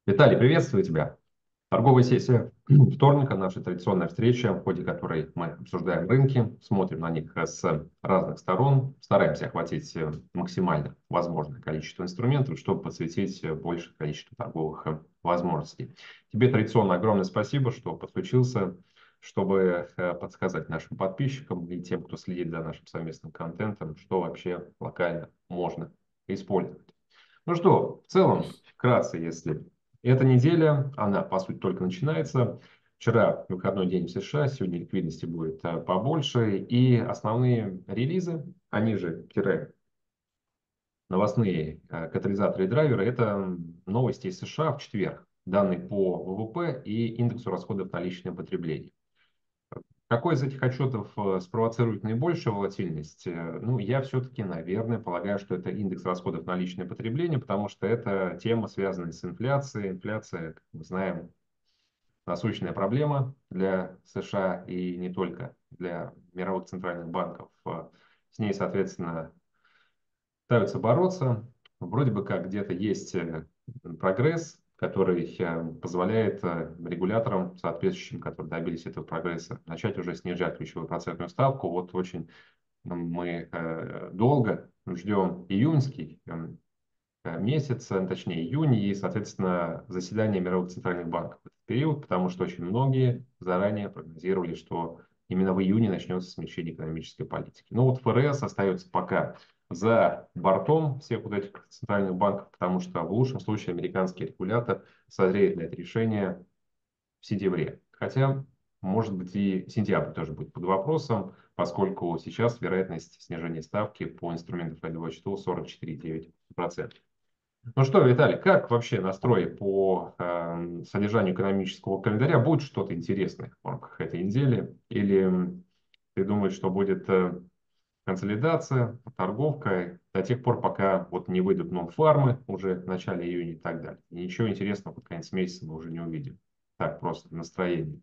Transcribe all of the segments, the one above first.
Виталий, приветствую тебя. Торговая сессия вторника, наша традиционная встреча, в ходе которой мы обсуждаем рынки, смотрим на них с разных сторон, стараемся охватить максимально возможное количество инструментов, чтобы подсветить большее количество торговых возможностей. Тебе традиционно огромное спасибо, что подключился, чтобы подсказать нашим подписчикам и тем, кто следит за нашим совместным контентом, что вообще локально можно использовать. Ну что, в целом, вкратце, если эта неделя, она, по сути, только начинается. Вчера выходной день в США, сегодня ликвидности будет побольше. И основные релизы, они же новостные катализаторы и драйверы, это новости из США в четверг. Данные по ВВП и индексу расходов на личное потребление. Какой из этих отчетов спровоцирует наибольшую волатильность? Ну, я все-таки, наверное, полагаю, что это индекс расходов на личное потребление, потому что это тема, связанная с инфляцией. Инфляция, как мы знаем, насущная проблема для США и не только для мировых центральных банков. С ней, соответственно, пытаются бороться. Вроде бы как где-то есть прогресс, который позволяет регуляторам, соответствующим, которые добились этого прогресса, начать уже снижать ключевую процентную ставку. Вот очень мы долго ждем июньский месяц, точнее июнь, и, соответственно, заседание мировых центральных банков в этот период, потому что очень многие заранее прогнозировали, что именно в июне начнется смягчение экономической политики. Но вот ФРС остается пока за бортом всех вот этих центральных банков, потому что в лучшем случае американский регулятор созреет на это решение в сентябре. Хотя, может быть, и сентябрь тоже будет под вопросом, поскольку сейчас вероятность снижения ставки по инструменту фондового счета 44,9%. Ну что, Виталий, как вообще настрой по содержанию экономического календаря? Будет что-то интересное в рамках этой недели? Или ты думаешь, что будет консолидация, торговка до тех пор, пока вот не выйдут нон-фармы уже в начале июня и так далее? И ничего интересного под конец месяца мы уже не увидим. Так, просто настроение.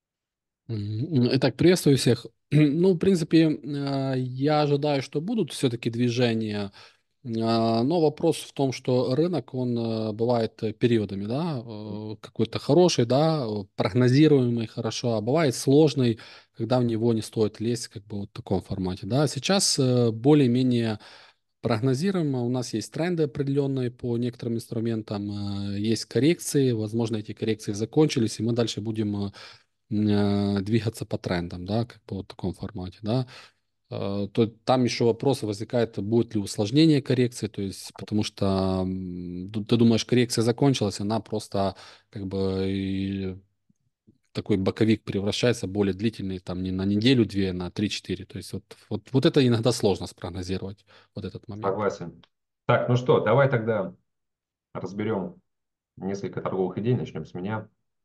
Итак, приветствую всех. Ну, в принципе, я ожидаю, что будут все-таки движения, но вопрос в том, что рынок, он бывает периодами, да, какой-то хороший, да, прогнозируемый хорошо, а бывает сложный, когда в него не стоит лезть, как бы вот в таком формате, да. Сейчас более-менее прогнозируемо, у нас есть тренды определенные по некоторым инструментам, есть коррекции, возможно, эти коррекции закончились, и мы дальше будем двигаться по трендам, да, как бы вот в таком формате, да. То там еще вопрос возникает, будет ли усложнение коррекции, то есть, потому что ты думаешь, коррекция закончилась, она просто как бы такой боковик превращается более длительный, там не на неделю-две, на 3-4. То есть вот это иногда сложно спрогнозировать, вот этот момент. Согласен. Так, ну что, давай тогда разберем несколько торговых идей. Начнем с меня.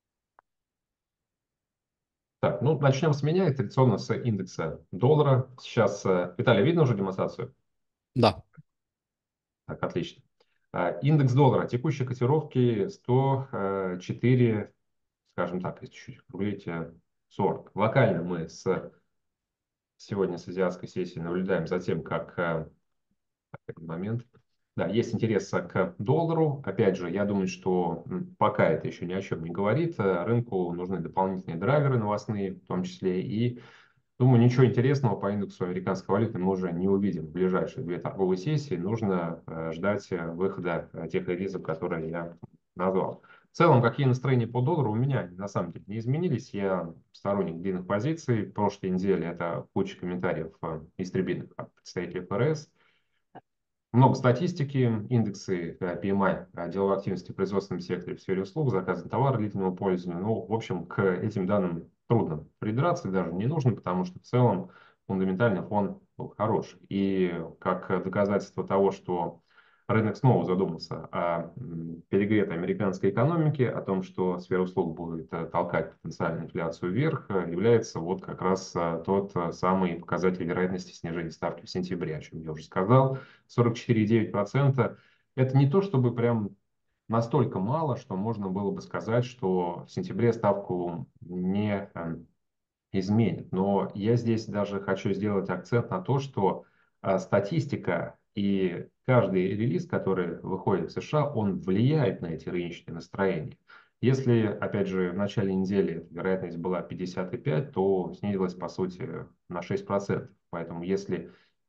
Так, ну начнем с меня и традиционно с индекса доллара. Сейчас, Виталий, видно уже демонстрацию? Да. Так, отлично. Индекс доллара, текущие котировки 104, скажем так, если чуть-чуть округлить, 40. Локально мы сегодня с азиатской сессии наблюдаем за тем, как один момент. Да, есть интерес к доллару. Опять же, я думаю, что пока это еще ни о чем не говорит. Рынку нужны дополнительные драйверы новостные, в том числе. И думаю, ничего интересного по индексу американской валюты мы уже не увидим в ближайшие две торговые сессии. Нужно ждать выхода тех релизов, которые я назвал. В целом, какие настроения по доллару у меня на самом деле не изменились. Я сторонник длинных позиций. В прошлой неделе это куча комментариев истребительных от представителей ФРС. Много статистики, индексы PMI, деловой активности в производственном секторе в сфере услуг, заказы товара длительного пользования. Ну, в общем, к этим данным трудно придраться, даже не нужно, потому что в целом фундаментальный фон был хороший. И как доказательство того, что рынок снова задумался о перегретой американской экономике, о том, что сфера услуг будет толкать потенциальную инфляцию вверх, является вот как раз тот самый показатель вероятности снижения ставки в сентябре, о чем я уже сказал. 44,9% это не то, чтобы прям настолько мало, что можно было бы сказать, что в сентябре ставку не изменит. Но я здесь даже хочу сделать акцент на то, что статистика и каждый релиз, который выходит в США, он влияет на эти рыночные настроения. Если, опять же, в начале недели вероятность была 55, то снизилась, по сути, на 6%. Поэтому если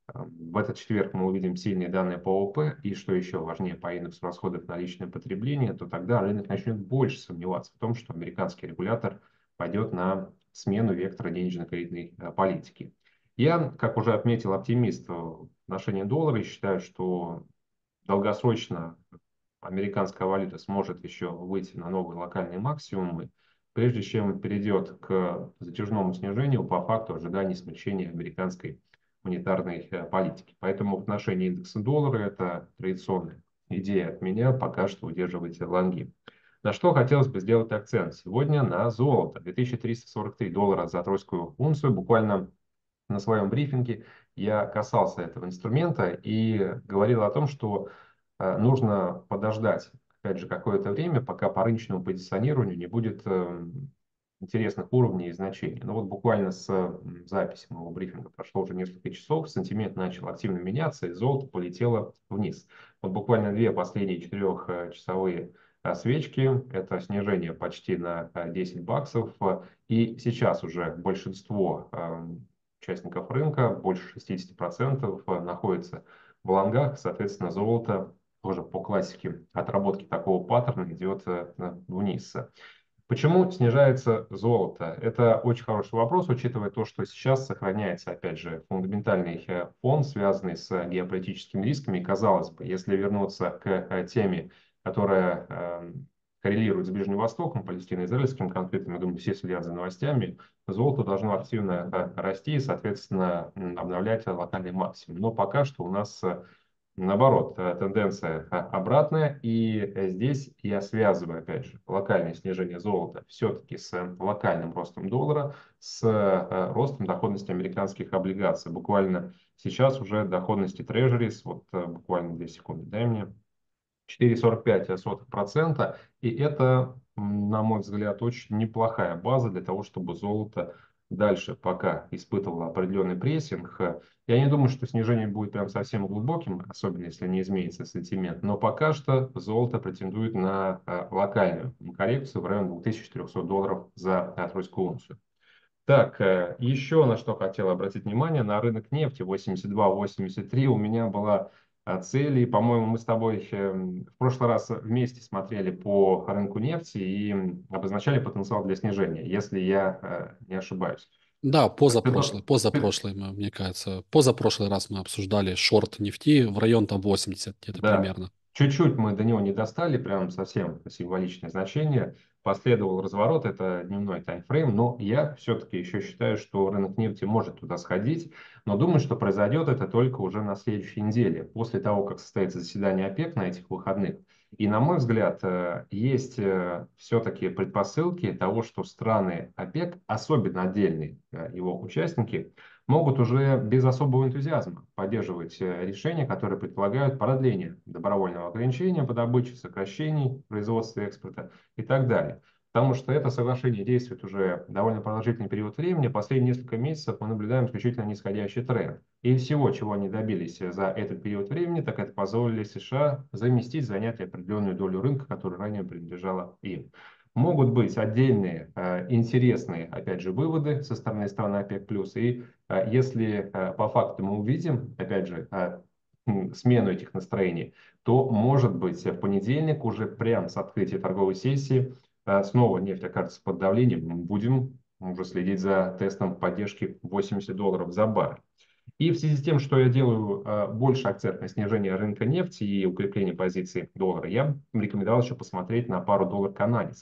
в этот четверг мы увидим сильные данные по ОП и, что еще важнее, по индексу расходов на личное потребление, то тогда рынок начнет больше сомневаться в том, что американский регулятор пойдет на смену вектора денежно-кредитной политики. Я, как уже отметил, оптимист в отношении доллара и считаю, что долгосрочно американская валюта сможет еще выйти на новые локальные максимумы, прежде чем перейдет к затяжному снижению по факту ожидания смягчения американской монетарной политики. Поэтому в отношении индекса доллара это традиционная идея от меня, пока что удерживайте лонги. На что хотелось бы сделать акцент сегодня на золото. 2343 доллара за тройскую унцию. Буквально на своем брифинге я касался этого инструмента и говорил о том, что нужно подождать, опять же, какое-то время, пока по рыночному позиционированию не будет интересных уровней и значений. Но вот буквально с записи моего брифинга прошло уже несколько часов, сентимент начал активно меняться, и золото полетело вниз. Вот буквально две последние четырехчасовые свечки, это снижение почти на 10 баксов, и сейчас уже большинство участников рынка, больше 60% находится в лонгах, соответственно, золото тоже по классике отработки такого паттерна идет вниз. Почему снижается золото? Это очень хороший вопрос, учитывая то, что сейчас сохраняется, опять же, фундаментальный фон, связанный с геополитическими рисками. И, казалось бы, если вернуться к теме, которая коррелирует с Ближним Востоком, палестино-израильским конфликтом, я думаю, все следят за новостями, золото должно активно расти и, соответственно, обновлять локальный максимум. Но пока что у нас наоборот, тенденция обратная, и здесь я связываю, опять же, локальное снижение золота все-таки с локальным ростом доллара, с ростом доходности американских облигаций. Буквально сейчас уже доходности трежерис, вот буквально 2 секунды, дай мне, 4,45%, и это, на мой взгляд, очень неплохая база для того, чтобы золото дальше пока испытывало определенный прессинг. Я не думаю, что снижение будет прям совсем глубоким, особенно если не изменится сентимент, но пока что золото претендует на локальную коррекцию в районе 2400 долларов за тройскую унцию. Так, еще на что хотел обратить внимание, на рынок нефти 82-83 у меня была цель, и, по-моему, мы с тобой в прошлый раз вместе смотрели по рынку нефти и обозначали потенциал для снижения, если я не ошибаюсь. Да, Ты- ты- позапрошлый, мне кажется, позапрошлый раз мы обсуждали шорт нефти в район там 80 где-то Да, примерно. чуть-чуть мы до него не достали, прям совсем символичное значение. Последовал разворот, это дневной таймфрейм, но я все-таки еще считаю, что рынок нефти может туда сходить, но думаю, что произойдет это только уже на следующей неделе, после того, как состоится заседание ОПЕК на этих выходных. И, на мой взгляд, есть все-таки предпосылки того, что страны ОПЕК, особенно отдельные его участники, могут уже без особого энтузиазма поддерживать решения, которые предполагают продление добровольного ограничения по добыче, сокращений производства и экспорта и так далее. Потому что это соглашение действует уже довольно продолжительный период времени. Последние несколько месяцев мы наблюдаем исключительно нисходящий тренд. И всего, чего они добились за этот период времени, так это позволили США заместить, занять определенную долю рынка, которая ранее принадлежала им. Могут быть отдельные интересные, опять же, выводы со стороны страны ОПЕК+, и если по факту мы увидим, опять же, смену этих настроений, то, может быть, в понедельник уже прямо с открытия торговой сессии снова нефть окажется под давлением. Мы будем уже следить за тестом поддержки 80 долларов за баррель. И в связи с тем, что я делаю больше акцент на снижение рынка нефти и укрепление позиций доллара, я бы рекомендовал еще посмотреть на пару доллар-канадец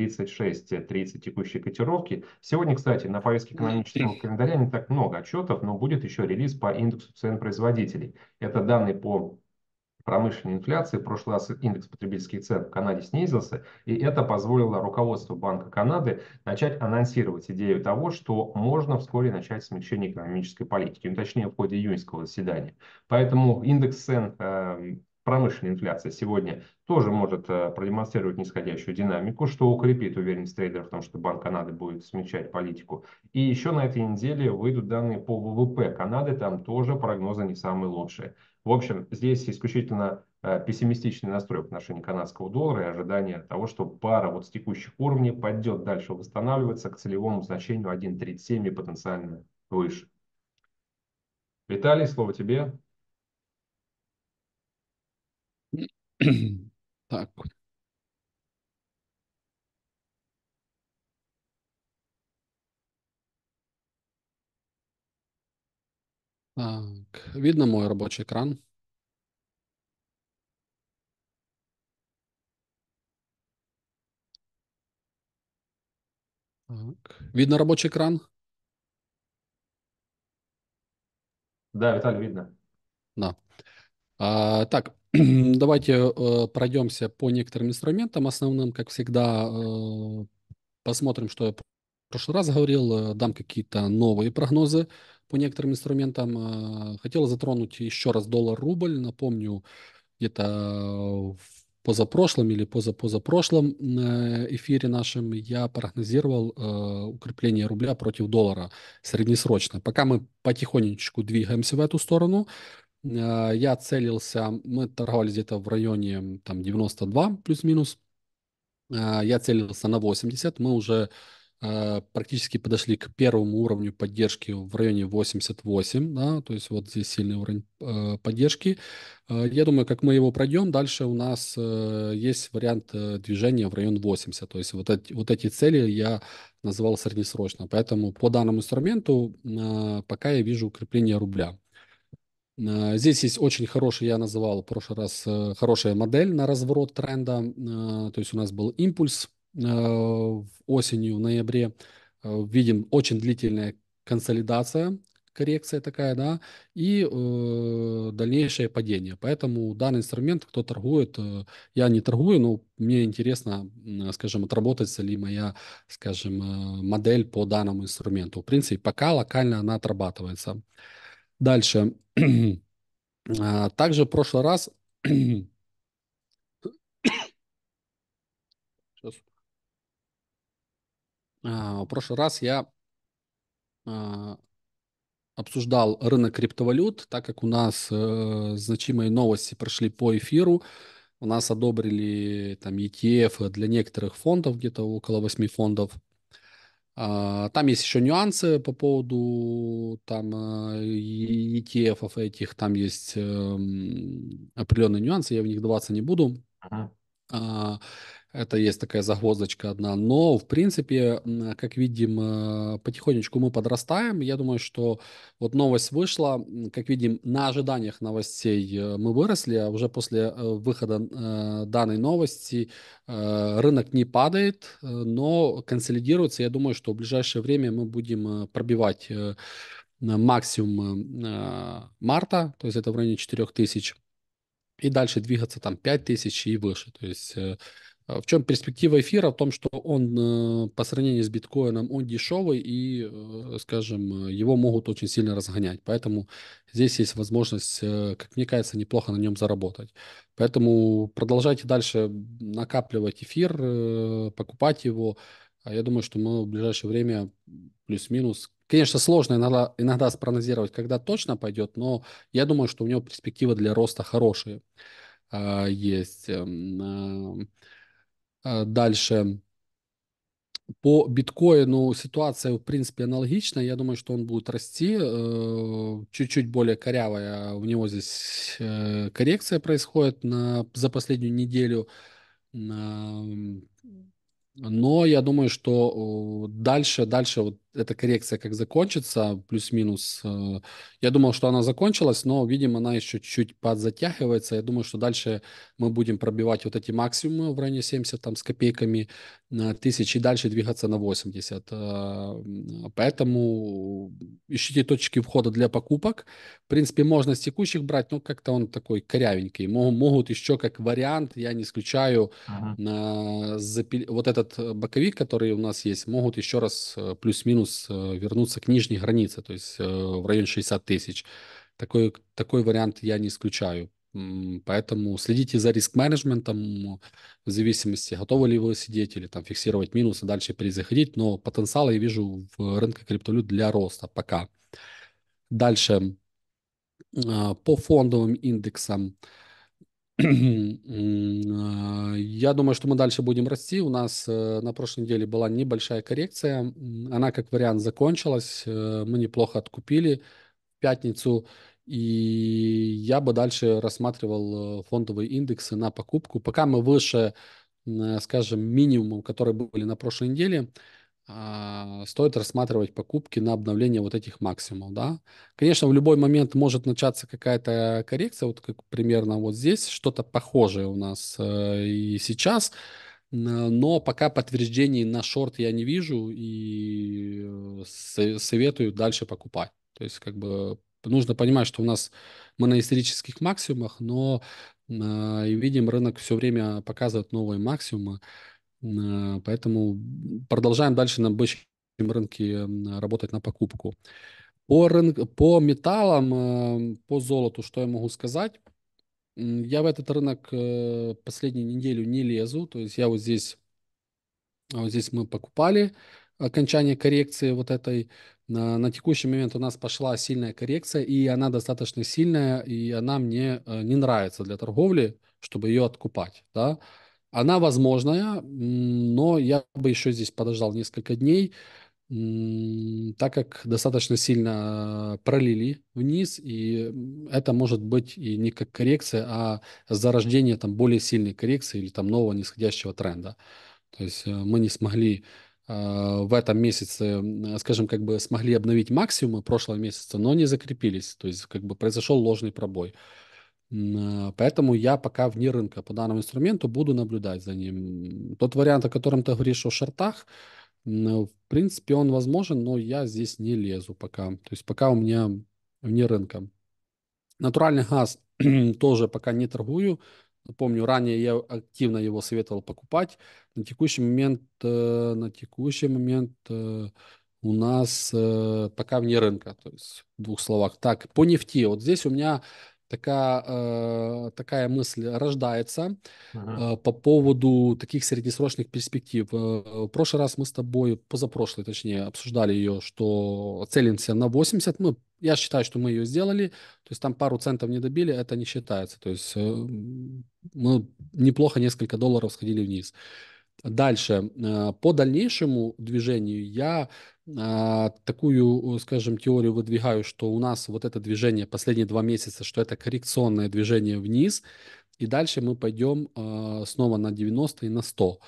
1.3630 текущей котировки. Сегодня, кстати, на повестке экономического календаря не так много отчетов, но будет еще релиз по индексу цен производителей. Это данные по промышленной инфляции. В прошлый раз индекс потребительских цен в Канаде снизился, и это позволило руководству Банка Канады начать анонсировать идею того, что можно вскоре начать смягчение экономической политики, ну, точнее в ходе июньского заседания. Поэтому индекс цен промышленной инфляции сегодня тоже может продемонстрировать нисходящую динамику, что укрепит уверенность трейдеров в том, что Банк Канады будет смягчать политику. И еще на этой неделе выйдут данные по ВВП Канады, там тоже прогнозы не самые лучшие. В общем, здесь исключительно пессимистичный настрой в отношении канадского доллара и ожидание того, что пара вот с текущих уровней пойдет дальше восстанавливаться к целевому значению 1.37 и потенциально выше. Виталий, слово тебе. Так, так, видно мой рабочий экран? Так. Видно рабочий экран? Да, Виталий, видно. Да. Так, давайте пройдемся по некоторым инструментам основным, как всегда. Посмотрим, что я в прошлый раз говорил, дам какие-то новые прогнозы по некоторым инструментам. Хотел затронуть еще раз доллар-рубль. Напомню, где-то в позапрошлом или позапозапрошлом эфире нашем я прогнозировал укрепление рубля против доллара среднесрочно. Пока мы потихонечку двигаемся в эту сторону, я целился, мы торговали где-то в районе там 92 плюс-минус. Я целился на 80. Мы уже практически подошли к первому уровню поддержки в районе 88. Да, то есть вот здесь сильный уровень поддержки. Я думаю, как мы его пройдем, дальше у нас есть вариант движения в район 80. То есть вот эти цели я называл среднесрочно. Поэтому по данному инструменту пока я вижу укрепление рубля. Здесь есть очень хороший, я называл в прошлый раз, хорошая модель на разворот тренда. То есть у нас был импульс осенью, в ноябре. Видим очень длительная консолидация, коррекция такая, да, и дальнейшее падение. Поэтому данный инструмент, кто торгует, я не торгую, но мне интересно, скажем, отработается ли моя, скажем, модель по данному инструменту. В принципе, пока локально она отрабатывается. Дальше. Также в прошлый раз, сейчас. В прошлый раз я а, обсуждал рынок криптовалют, так как у нас значимые новости прошли по эфиру. У нас одобрили там ETF для некоторых фондов, где-то около 8 фондов. Там есть еще нюансы по поводу там ETF этих, там есть определенные нюансы, я в них вдаваться не буду. Мгм. А, Это есть такая загвоздочка одна. Но, в принципе, как видим, потихонечку мы подрастаем. Я думаю, что вот новость вышла. Как видим, на ожиданиях новостей мы выросли, а уже после выхода данной новости рынок не падает, но консолидируется. Я думаю, что в ближайшее время мы будем пробивать на максимум марта, то есть это в районе 4000, и дальше двигаться там 5000 и выше. То есть в чем перспектива эфира? В том, что он по сравнению с биткоином, он дешевый и, скажем, его могут очень сильно разгонять. Поэтому здесь есть возможность, как мне кажется, неплохо на нем заработать. Поэтому продолжайте дальше накапливать эфир, покупать его. Я думаю, что мы в ближайшее время плюс-минус. Конечно, сложно иногда спрогнозировать, когда точно пойдет, но я думаю, что у него перспективы для роста хорошие есть. Дальше. По биткоину ситуация, в принципе, аналогичная. Я думаю, что он будет расти. Чуть-чуть более корявая. У него здесь коррекция происходит за последнюю неделю. Ам, Но я думаю, что дальше вот эта коррекция как закончится, плюс-минус. Я думал, что она закончилась, но, видимо, она еще чуть-чуть подзатягивается. Я думаю, что дальше мы будем пробивать вот эти максимумы в районе 70 там, с копейками тысяч и дальше двигаться на 80. Поэтому ищите точки входа для покупок. В принципе, можно с текущих брать, но как-то он такой корявенький. Могут еще как вариант, я не исключаю, Мгм. вот этот боковик, который у нас есть, могут еще раз плюс-минус вернуться к нижней границе, то есть в районе 60 тысяч. Такой вариант я не исключаю. Поэтому следите за риск-менеджментом, в зависимости, готовы ли вы сидеть или там фиксировать минусы, дальше перезаходить. Но потенциал я вижу в рынке криптовалют для роста пока. Дальше. По фондовым индексам, я думаю, что мы дальше будем расти. У нас на прошлой неделе была небольшая коррекция. Она как вариант закончилась. Мы неплохо откупили в пятницу. И я бы дальше рассматривал фондовые индексы на покупку. Пока мы выше, скажем, минимумов, которые были на прошлой неделе, стоит рассматривать покупки на обновление вот этих максимумов, да. Конечно, в любой момент может начаться какая-то коррекция, вот как примерно вот здесь, что-то похожее у нас и сейчас, но пока подтверждений на шорт я не вижу и советую дальше покупать. То есть как бы нужно понимать, что у нас мы на исторических максимумах, но и видим, рынок все время показывает новые максимумы. Поэтому продолжаем дальше на бычьем рынке работать на покупку. По металлам, по золоту, что я могу сказать? Я в этот рынок последнюю неделю не лезу. То есть я вот здесь мы покупали окончание коррекции вот этой. На текущий момент у нас пошла сильная коррекция, и она достаточно сильная, и она мне не нравится для торговли, чтобы ее откупать. Да? Она возможная, но я бы еще здесь подождал несколько дней, так как достаточно сильно пролили вниз, и это может быть и не как коррекция, а зарождение там более сильной коррекции или там нового нисходящего тренда. То есть мы не смогли в этом месяце, скажем, как бы смогли обновить максимумы прошлого месяца, но не закрепились. То есть как бы произошел ложный пробой. Поэтому я пока вне рынка по данному инструменту буду наблюдать за ним. Тот вариант, о котором ты говоришь, о шортах, в принципе, он возможен, но я здесь не лезу пока. То есть пока у меня вне рынка. Натуральный газ тоже пока не торгую. Помню, ранее я активно его советовал покупать. На текущий момент у нас пока вне рынка. То есть в двух словах. Так, по нефти. Вот здесь у меня такая мысль рождается Мгм. по поводу таких среднесрочных перспектив. В прошлый раз мы с тобой, позапрошлый точнее, обсуждали ее, что целимся на 80. Ну, я считаю, что мы ее сделали. То есть там пару центов не добили, это не считается. То есть мы неплохо несколько долларов сходили вниз. Дальше, по дальнейшему движению я такую, скажем, теорию выдвигаю, что у нас вот это движение последние 2 месяца, что это коррекционное движение вниз, и дальше мы пойдем снова на 90 и на 100.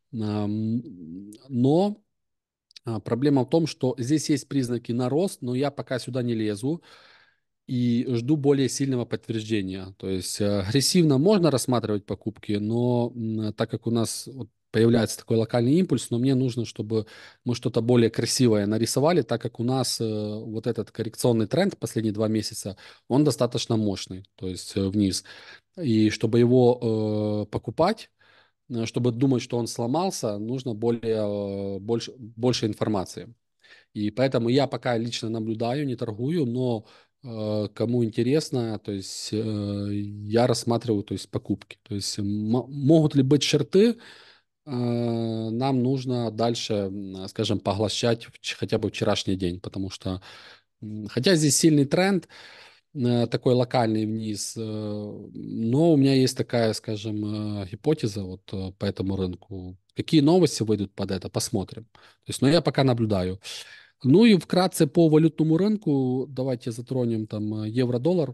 Но проблема в том, что здесь есть признаки на рост, но я пока сюда не лезу и жду более сильного подтверждения. То есть агрессивно можно рассматривать покупки, но так как у нас вот появляется такой локальный импульс, но мне нужно, чтобы мы что-то более красивое нарисовали, так как у нас вот этот коррекционный тренд последние 2 месяца, он достаточно мощный, то есть вниз. И чтобы его покупать, чтобы думать, что он сломался, нужно больше информации. И поэтому я пока лично наблюдаю, не торгую, но кому интересно, то есть я рассматриваю, то есть покупки. То есть могут ли быть шорты, нам нужно дальше, скажем, поглощать хотя бы вчерашний день, потому что хотя здесь сильный тренд, такой локальный вниз, но у меня есть такая, скажем, гипотеза вот по этому рынку. Какие новости выйдут под это, посмотрим. То есть, но я пока наблюдаю. Ну и вкратце по валютному рынку давайте затронем там евро-доллар.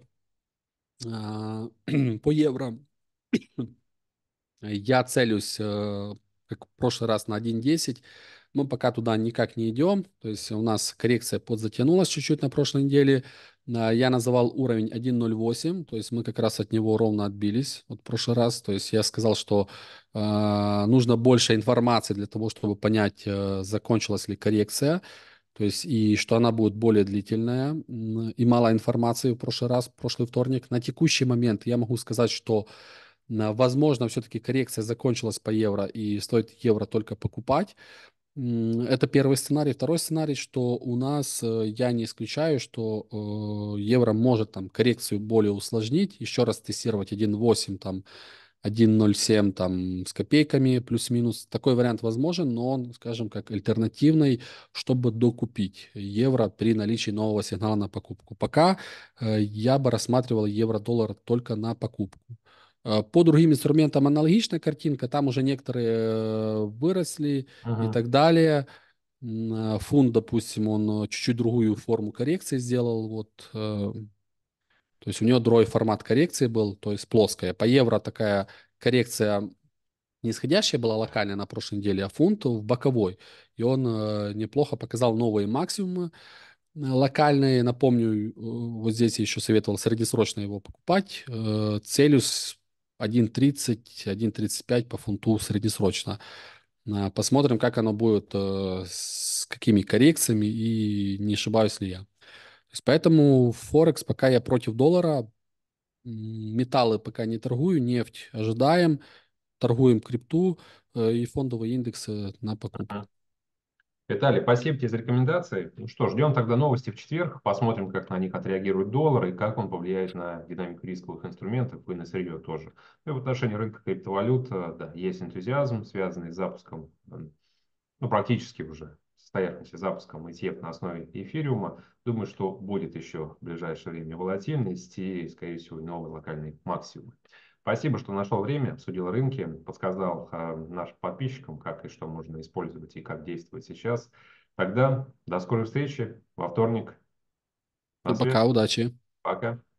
По евро я целюсь, как в прошлый раз, на 1.10. Мы пока туда никак не идем. То есть у нас коррекция подзатянулась чуть-чуть на прошлой неделе. Я называл уровень 1.08. То есть мы как раз от него ровно отбились вот в прошлый раз. То есть я сказал, что нужно больше информации для того, чтобы понять, закончилась ли коррекция. То есть и что она будет более длительная. И мало информации в прошлый раз, в прошлый вторник. На текущий момент я могу сказать, что возможно, все-таки коррекция закончилась по евро и стоит евро только покупать. Это первый сценарий. Второй сценарий, что у нас, я не исключаю, что евро может там коррекцию более усложнить, еще раз тестировать 1.8, там 1,07 там с копейками плюс-минус. Такой вариант возможен, но он, скажем, как альтернативный, чтобы докупить евро при наличии нового сигнала на покупку. Пока я бы рассматривал евро-доллар только на покупку. По другим инструментам аналогичная картинка, там уже некоторые выросли и Мгм. так далее. Фунт, допустим, он чуть-чуть другую форму коррекции сделал. Вот, то есть у него другой формат коррекции был, то есть плоская. По евро такая коррекция нисходящая была локальная на прошлой неделе, а фунт в боковой. И он неплохо показал новые максимумы локальные. Напомню, вот здесь я еще советовал среднесрочно его покупать. Целью 1,30-1,35 по фунту среднесрочно. Посмотрим, как оно будет, с какими коррекциями и не ошибаюсь ли я. То есть поэтому Форекс пока я против доллара. Металлы пока не торгую, нефть ожидаем, торгуем крипту и фондовые индексы на покупку. Виталий, спасибо тебе за рекомендации. Ну что, ждем тогда новости в четверг, посмотрим, как на них отреагирует доллар и как он повлияет на динамику рисковых инструментов и на сырье тоже. И в отношении рынка криптовалют, да, есть энтузиазм, связанный с запуском, ну, практически уже состоявшимся запуском ETF на основе эфириума. Думаю, что будет еще в ближайшее время волатильность и, скорее всего, новый локальный максимум. Спасибо, что нашел время, обсудил рынки, подсказал нашим подписчикам, как и что можно использовать и как действовать сейчас. Тогда до скорой встречи во вторник. На Всем пока, связи. удачи. Пока.